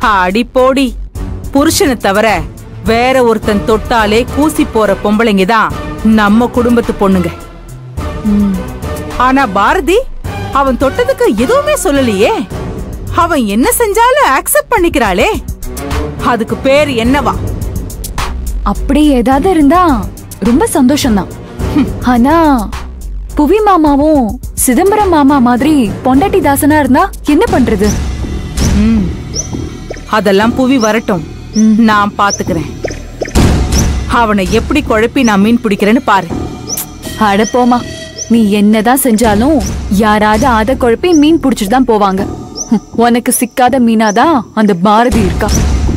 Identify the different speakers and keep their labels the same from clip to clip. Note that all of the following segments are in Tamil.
Speaker 1: அடி போடி, புருஷனை தவிர வேற ஒருத்தன் தொட்டாலே கூசி போற பொம்பளைங்க தான் நம்ம குடும்பத்து பொண்ணுங்க. ஆனா பாரதி அவன் தொட்டதுக்கு எதுவுமே சொல்லலையே. அவன் என்ன செஞ்சாலும் அக்செப்ட் பண்ணிக்கிறாளே. அதுக்கு பேர் என்னவா?
Speaker 2: அப்படி ஏதாவது இருந்தா ரொம்ப சந்தோஷம்தான். ஆனா புவி மாமாவும் சிதம்பரம் மாமா மாதிரி பொண்டாட்டி தாசனா இருந்தா என்ன பண்றது?
Speaker 1: அதெல்லாம் புவி வரட்டும், நான் பாத்துக்கிறேன். அவனை எப்படி குழப்பி நான் மீன் பிடிக்கிறேன்னு பாரு.
Speaker 2: அட போமா, நீ என்னதான் செஞ்சாலும் யாராவது அத குழப்பி மீன் பிடிச்சிட்டு தான் போவாங்க. உனக்கு சிக்காத மீனாதான் அந்த பாரதி இருக்கா.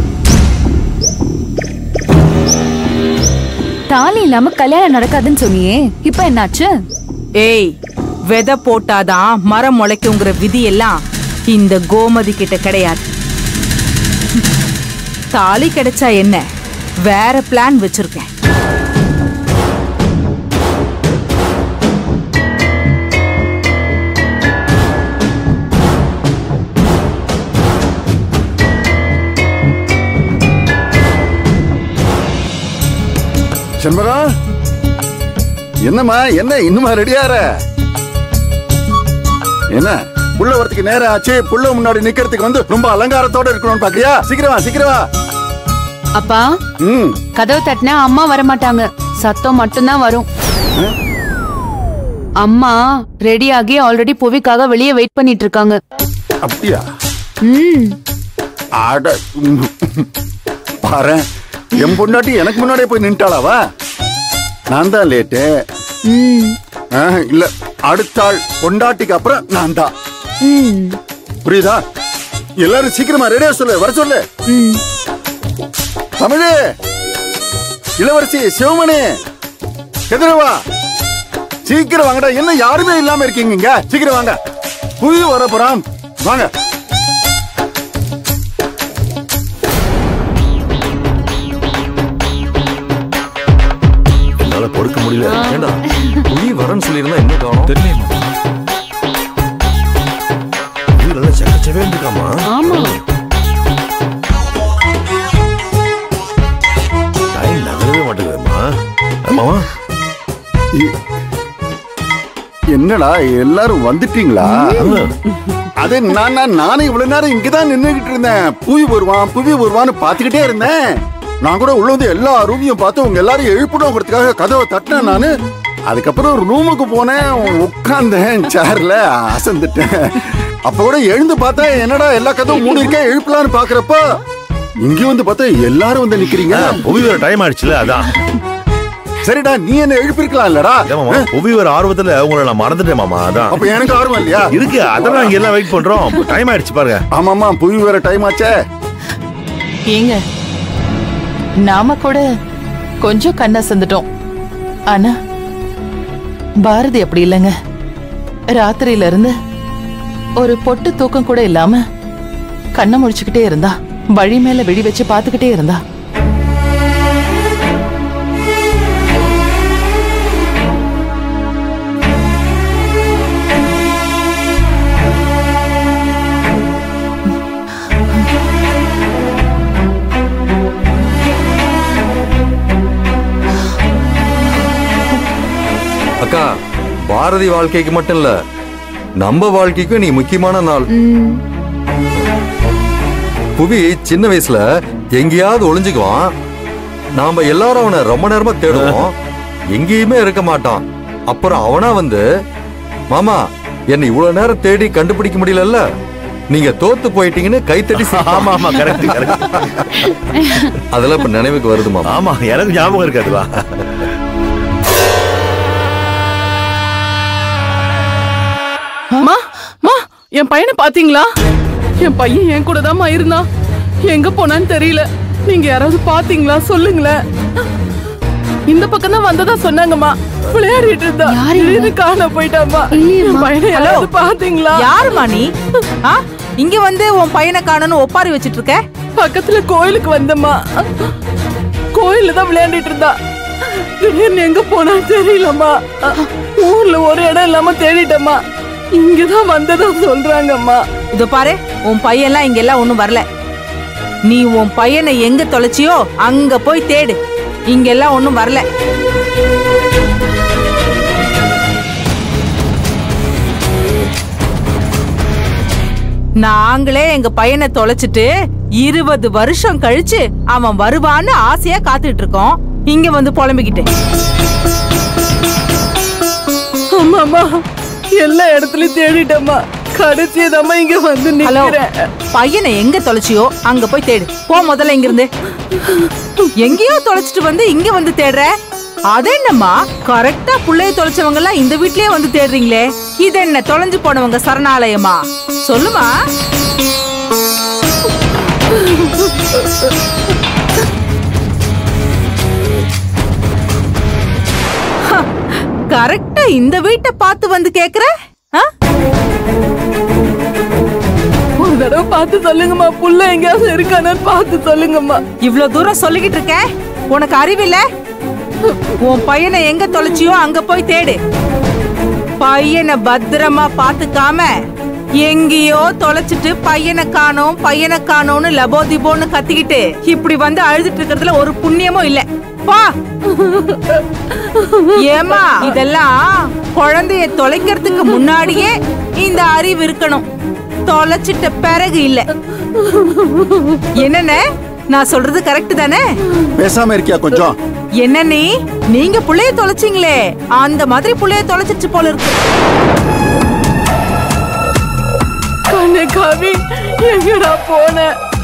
Speaker 2: தாலி இல்லாம கல்யாணம் நடக்காதுன்னு சொன்னியே, இப்ப என்னாச்சு?
Speaker 1: ஏய், விதை போட்டாதான் மரம் முளைக்குங்கிற விதி எல்லாம் இந்த கோமதி கிட்ட கிடையாது. தாலி கிடைச்சா என்ன, வேற பிளான் வச்சிருக்கேன்.
Speaker 3: செண்பகா, என்னம்மா, என்ன இன்னுமா ரெடியார? என்ன புள்ள வரத்துக்கு நேரம் ஆச்சு, புள்ள முன்னாடி நிக்கிறதுக்கு வந்து ரொம்ப அலங்காரத்தோட இருக்கணும்னு பாக்கியா? சீக்கிரமா சீக்கிரமா.
Speaker 4: அப்பா, கதவு தட்டினா அம்மா வரமாட்டாங்க, சத்தம் மட்டும்தான் வரும். அம்மா ரெடியாகி ஆல்ரெடி புவிக்காக வெளியே வெயிட் பண்ணிட்டு இருக்காங்க.
Speaker 3: அப்படியா? ஆட பாரு, என் பொண்டாட்டி எனக்கு முன்னாடியே போய் நின்ட்டாளாவா? நான் தான் லேட்டு. இல்ல, அடுத்தாள் பொண்டாட்டிக்கு அப்புறம் நான் தான். புரியுதா? எல்லாரும் சீக்கிரமா ரெடியா சொல்லு, வர சொல்லு. தமிழே, இளவரசி, சிவமணி, எதிரவா, சீக்கிரம் வாங்கடா. என்ன யாருமே இல்லாம இருக்கீங்க? சீக்கிரம் வாங்க, புவி வர போறான், வாங்க.
Speaker 5: பொறுக்க முடியல. ஏண்டா புவி வரன்னு சொல்லிருந்தா என்ன காணும் தெரியல. நல்லா சக்கச்சவே இருக்காமா?
Speaker 4: ஆமா,
Speaker 5: டைம் நகரவே மாட்டேங்குதுமா. மாமா,
Speaker 3: என்னடா எல்லாரும் வந்துட்டீங்களா? அது நானே இவ்வளவு நேரம் இங்கதான் நின்னுகிட்டு இருந்தேன். புவி வருவான் புவி வருவான்னு பாத்துக்கிட்டே இருந்தேன். நான் கூட உள்ள வந்து எல்லா ரூமையும் பார்த்து உங்க எல்லாரும் எழுப்பணுங்கிறதுக்காக கதவை தட்டினேன் நானு. அதுக்கப்புறம் ரூமுக்கு போனேன், உட்கார்ந்தேன் சேர்ல, அசந்துட்டேன். அப்ப கூட எழுந்து பார்த்தா என்னடா எல்லா கதவும் மூடி இருக்கேன், எழுப்பலான்னு பாக்குறப்ப இங்க வந்து பார்த்தா எல்லாரும் வந்து நிக்கிறீங்க.
Speaker 5: புவி வர டைம் ஆயிடுச்சுல, அதான்.
Speaker 3: சரிடா, நீ என்ன எழுப்பிருக்கலாம் இல்லடா?
Speaker 5: புவி வர ஆர்வத்துல உங்களை நான் மறந்துட்டேன் மாமா. அதான்.
Speaker 3: அப்ப எனக்கு ஆர்வம் இல்லையா?
Speaker 5: இருக்கு, அதான் இங்க எல்லாம் வெயிட் பண்றோம். டைம் ஆயிடுச்சு பாருங்க.
Speaker 3: ஆமாமா, புவி வர டைம் ஆச்சே.
Speaker 6: ஏங்க, நாம கூட கொஞ்சம் கண்ணா சந்துட்டோம். ஆனா பாரதி அப்படி இல்லைங்க. ராத்திரியில இருந்து ஒரு பொட்டு தூக்கம் கூட இல்லாம கண்ணை முடிச்சுக்கிட்டே இருந்தா, வழி மேல வெடி வச்சு பாத்துக்கிட்டே இருந்தா.
Speaker 7: அக்கா, பாரதி வாழ்க்கைக்கு மட்டும் இல்ல, நம்ம வாழ்க்கைக்கும் நீ முக்கியமான நாள். புவி சின்ன வயசுல எங்கேயாவது ஒளிஞ்சுக்குவான். நாம எல்லாரும் அவனை ரொம்ப நேரமா தேடுவோம், எங்கேயுமே இருக்க மாட்டான். அப்புறம் அவனா வந்து, மாமா என்னை இவ்வளவு நேரம் தேடி கண்டுபிடிக்க முடியல, நீங்க தோத்து போயிட்டீங்கன்னு கைத்தட்டி.
Speaker 5: ஆமா ஆமா, கரெக்ட் கரெக்ட்.
Speaker 7: அதெல்லாம் இப்ப நினைவுக்கு வருது மாமா.
Speaker 5: ஆமா, எனக்கு ஞாபகம் இருக்காதுவா.
Speaker 6: என் பையனை பாத்தீங்களா? என் பையன் என் கூட தான் இருந்தான். எங்க போனான்னு தெரியல. நீங்க யாராவது பாத்தீங்களா? சொல்லுங்களேன். இந்த பக்கம் தான் வந்ததா சொன்னாங்கம்மா. விளையாடிட்டு இருந்தா, இது காண போயிட்டாமா. என் பையனை யாராவது பாத்தீங்களா?
Speaker 1: யாருமா நீ? இங்க வந்து உன் பையனை காணன்னு ஒப்பாரி வச்சிட்டு இருக்க?
Speaker 6: பக்கத்துல கோயிலுக்கு வந்தம்மா. கோயில தான் விளையாடிட்டு இருந்தா. திடீர்னு எங்க போனான்னு தெரியலம்மா. ஊர்ல ஒரு இடம் இல்லாம தேடிட்டம்மா. இங்கதான் வந்ததா சொல்றாங்கம்மா.
Speaker 1: இதோ பாரு, உன் பையன்லாம் இங்க எல்லாம் ஒண்ணும் வரல. நீ உன் பையனை எங்க தொலைச்சியோ அங்க போய் தேடு. இங்கெல்லாம் ஒண்ணும் வரல. நாங்களே எங்க பையனை தொலைச்சிட்டு 20 வருஷம் கழிச்சு அவன் வருவான்னு ஆசையா காத்துட்டு இருக்கோம். இங்க வந்து புலம்பிக்கிட்டு.
Speaker 8: அம்மாமா எல்லா இடத்துலயும் தேடிட்டம்மா, கடைசியதாம்மா இங்க வந்து நிக்கிறேன்.
Speaker 1: பையனை எங்க தொலைச்சியோ அங்க போய் தேடு. போ முதல்ல இங்க இருந்து. எங்கேயோ தொலைச்சிட்டு வந்து இங்க வந்து தேடுற. அதென்னம்மா கரெக்டா புள்ளைய தொலைச்சவங்க எல்லாம் இந்த வீட்லயே வந்து தேடுறீங்களே, இது என்ன தொலைஞ்சு போனவங்க சரணாலயமா? சொல்லுமா. கரெக்டா இந்த வீட்டை பார்த்து வந்து கேக்குற?
Speaker 8: ஒரு தடவை பார்த்து சொல்லுங்கம்மா, புள்ள எங்கேயாவது இருக்கானு பார்த்து சொல்லுங்கம்மா.
Speaker 1: இவ்வளவு தூரம் சொல்லிக்கிட்டு இருக்க, உனக்கு அறிவில்ல? உன் பையனை எங்க தொலைச்சியோ அங்க போய் தேடு. பையனை பத்திரமா பாத்துக்காம எங்கேயோ தொலைச்சிட்டு பையனை காணோம்னு லபோதிபோன்னு கத்திக்கிட்டு இப்படி வந்து அழுதுட்டு இருக்கிறதுல ஒரு புண்ணியமும் இல்ல. பா. ஏமா, இதெல்லாம் குழந்தைய தொலைக்கிறதுக்கு முன்னாடியே இந்த அறிவு இருக்கணும், தொலைச்சிட்ட பிறகு இல்ல. என்னன்னு நான் சொல்றது கரெக்ட் தானே?
Speaker 3: பேசாம இருக்கியா கொஞ்சம்?
Speaker 1: என்ன நீங்க புள்ளைய தொலைச்சிங்களே அந்த மாதிரி புள்ளைய தொலைச்சிச்சு போல இருக்கு.
Speaker 8: கவி எங்கடா போன?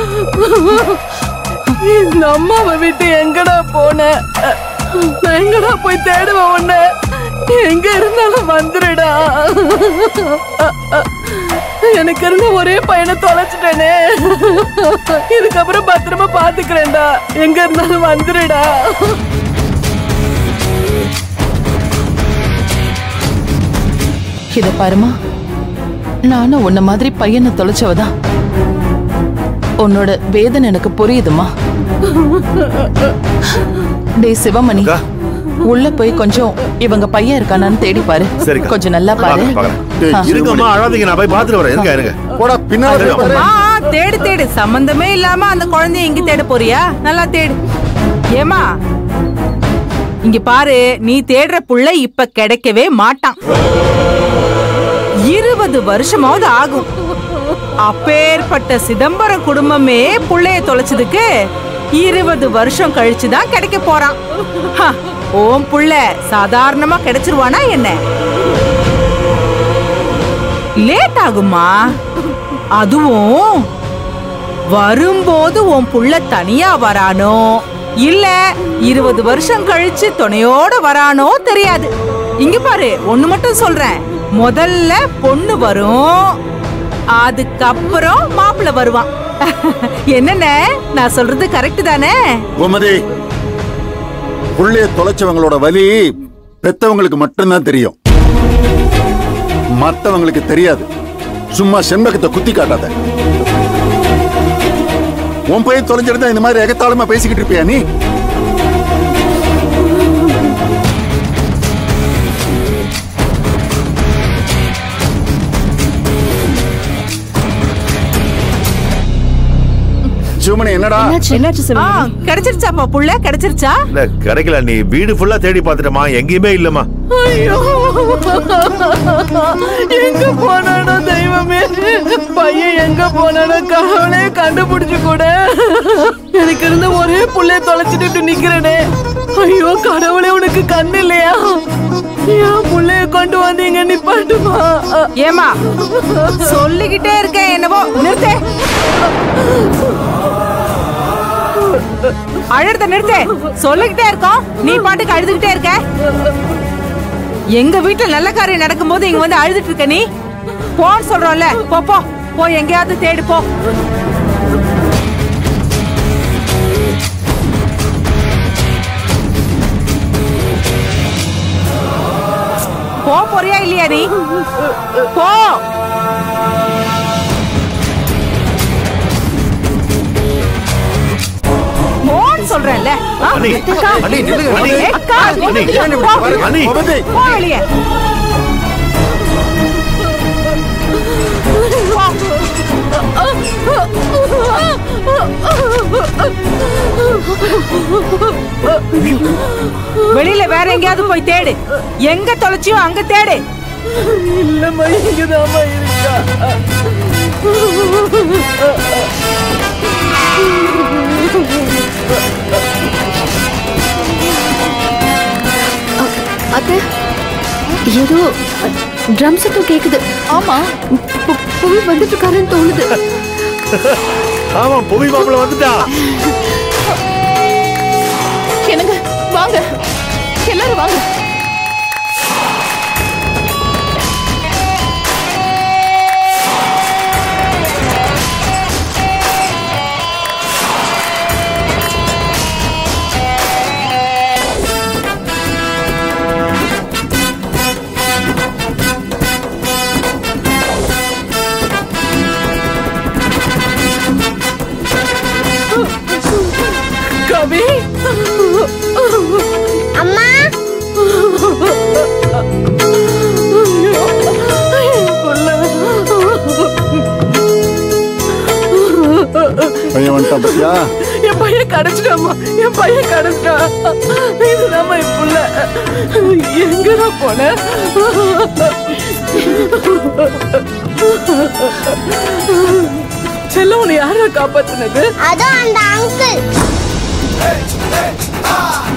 Speaker 8: இந்த அம்மாவை விட்டு எங்கடா போன? நான் எங்கடா போய் தேடுவேன் உன்ன? எங்க இருந்தாலும் வந்துடுடா. எனக்கு இருந்த ஒரே பையனை தொலைச்சிட்டேனே, இதுக்கப்புறம் பத்திரமா பாத்துக்கிறேன்டா. எங்க இருந்தாலும் வந்துடுடா.
Speaker 6: இத பாருமா, நானும் உன்ன மாதிரி பையனை தொலைச்சவதான். உன்னோட வேதனை எனக்கு புரியுதுமா. டேய் சிவமணி, உள்ள போய் கொஞ்சம் இவங்க பையன் இருக்கானான்னு தேடி பாரு. கொஞ்சம் நல்லா பாரு.
Speaker 9: இருங்கம்மா, அழாதீங்க, நான் போய் பாத்துட்டு வரேன். இருங்க
Speaker 3: போடா பின்னாடி.
Speaker 1: தேடு தேடு, சம்பந்தமே இல்லாம அந்த குழந்தைய இங்க தேட போறியா? நல்லா தேடு. ஏமா இங்க பாரு, நீ தேடுற புள்ள இப்ப கிடைக்கவே மாட்டான். 20 வருஷமாவது ஆகும். அப்பேற்பட்ட சிதம்பரம் குடும்பமே புள்ளைய தொலைச்சதுக்கு 20 வருஷம் கழிச்சுதான் கிடைக்க போறான். ஓம் புள்ள சாதாரணமா கிடைச்சிருவானா என்ன? லேட் ஆகுமா? அதுவும் வரும்போது உன் புள்ள தனியா வரானோ இல்ல 20 வருஷம் கழிச்சு துணையோட வரானோ தெரியாது. இங்க பாரு, ஒண்ணு மட்டும் சொல்றேன், முதல்ல பொண்ணு வரும், அதுக்கப்புறம் மாப்பிள்ள வருவான். என்னென்ன நான் சொல்றது கரெக்ட் தானே?
Speaker 3: கோமதி, புள்ளைய தொலைச்சவங்களோட வலி பெத்தவங்களுக்கு மட்டும்தான் தெரியும், மத்தவங்களுக்கு தெரியாது. சும்மா செண்பகத்தை குத்தி காட்டாத. உன் பையன் தொலைஞ்சிருந்தா இந்த மாதிரி எகத்தாளமா பேசிக்கிட்டு இருப்பியா நீ? சிவமணி, என்னடா
Speaker 1: கிடைச்சிருச்சாப்பா புள்ள? கிடைச்சிருச்சா?
Speaker 9: இல்ல கிடைக்கல. நீ வீடு ஃபுல்லா தேடி பாத்துட்டமா, எங்கேயுமே இல்லம்மா.
Speaker 8: ஐயோ, எங்க போனானோ தெய்வமே, பையன் எங்க போனானோ கடவுளே கண்டுபிடிச்சு கூட. எனக்கு இருந்த ஒரே புள்ளைய தொலைச்சிட்டு நிக்கிறேனே. ஐயோ கடவுளே, உனக்கு கண்ணு இல்லையா? ஏன் புள்ளைய கொண்டு வந்தீங்க? நிப்பாட்டுமா.
Speaker 1: ஏமா சொல்லிக்கிட்டே இருக்கேன், என்னவோ நிறுத்தே. அழுறத நிறுத்தே. சொல்லிக்கிட்டே இருக்கோம், நீ பாட்டுக்கு அழுதுகிட்டே இருக்க. எங்க வீட்டுல நல்ல காரியம் நடக்கும் போது இங்க வந்து அழுதுட்டு இருக்க நீ. போன்னு சொல்றோம்ல, போ போ போ, எங்கேயாவது தேடு போ. போறியா இல்லையா நீ? போ. சொல்றேன்ல. வெளியில வேற எங்கேயாவது போய் தேடு. எங்க தொலைச்சியோ அங்க தேடு.
Speaker 8: இல்லம்மா, இங்கதாம்மா இருக்கா.
Speaker 10: அத்தை, ஏதோ ட்ரம் சத்தம் கேக்குது.
Speaker 6: ஆமா,
Speaker 10: புவி வந்துட்டு இருக்காருன்னு தோணுது.
Speaker 9: ஆமா, புவி மாப்பிள்ள வந்துட்டா.
Speaker 6: என்னங்க, வாங்க எல்லாரும் வாங்க.
Speaker 8: கவி,
Speaker 10: அம்மா,
Speaker 3: பையன் வந்துட்டான் பத்தியா?
Speaker 8: என் பையன் கிடைச்சிட்டாமா, என் பையன் கிடைச்சிட்டான். இதுதாம்மா என் புள்ள. எங்கடா போன? செல்ல, உன்னை யாரா காப்பாத்துனது?
Speaker 10: அதோ அந்த அங்கிள்.